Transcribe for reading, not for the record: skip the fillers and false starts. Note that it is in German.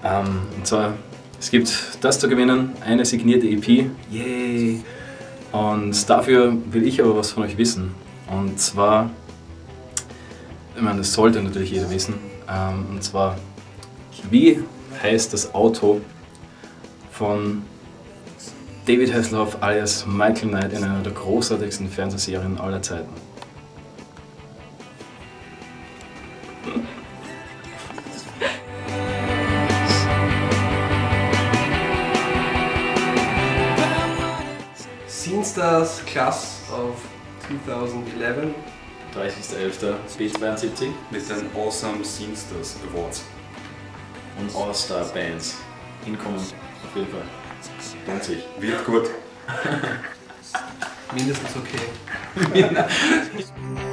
Und zwar, es gibt das zu gewinnen, eine signierte EP. Yay! Und dafür will ich aber was von euch wissen. Und zwar, ich meine, das sollte natürlich jeder wissen. Und zwar, wie heißt das Auto von David Hasselhoff alias Michael Knight in einer der großartigsten Fernsehserien aller Zeiten? Scene Stars Class of 2011 30.11. B72 mit den Awesome Scene Stars Awards. und All-Star Bands hinkommen, auf jeden Fall. Lohnt sich. Wird gut. mindestens okay.